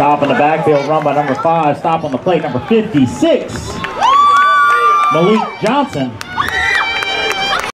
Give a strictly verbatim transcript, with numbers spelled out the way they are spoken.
Stop in the backfield, run by number five. Stop on the plate, number fifty-six, Malik Johnson.